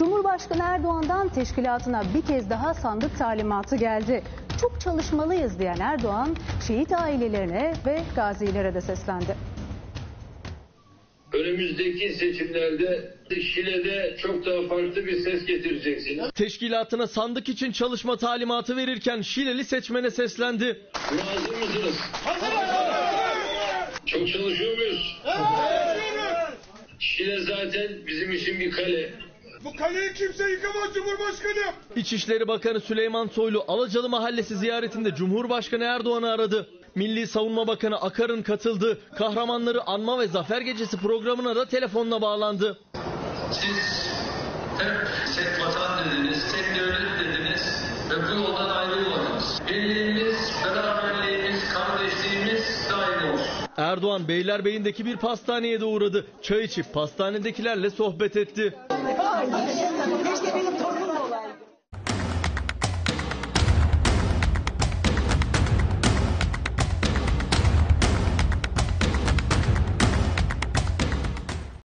Cumhurbaşkanı Erdoğan'dan teşkilatına bir kez daha sandık talimatı geldi. Çok çalışmalıyız diyen Erdoğan, şehit ailelerine ve gazilere de seslendi. Önümüzdeki seçimlerde Şile'de çok daha farklı bir ses getireceksiniz. Teşkilatına sandık için çalışma talimatı verirken Şileli seçmene seslendi. Hazır mısınız? Çok çalışıyor muyuz? Şile zaten bizim için bir kale. Bu kaleyi kimse yıkamaz Cumhurbaşkanı. İçişleri Bakanı Süleyman Soylu Alacalı Mahallesi ziyaretinde Cumhurbaşkanı Erdoğan'ı aradı. Milli Savunma Bakanı Akar'ın katıldığı Kahramanları Anma ve Zafer Gecesi programına da telefonla bağlandı. Siz hep tek vatan dediniz, tek devlet dediniz ve bu yoldan ayrılmadınız. Birliğimiz, beraberliğimiz, kardeşliğimiz daim olsun. Erdoğan Beylerbeyi'ndeki bir pastaneye de uğradı. Çay içip pastanedekilerle sohbet etti.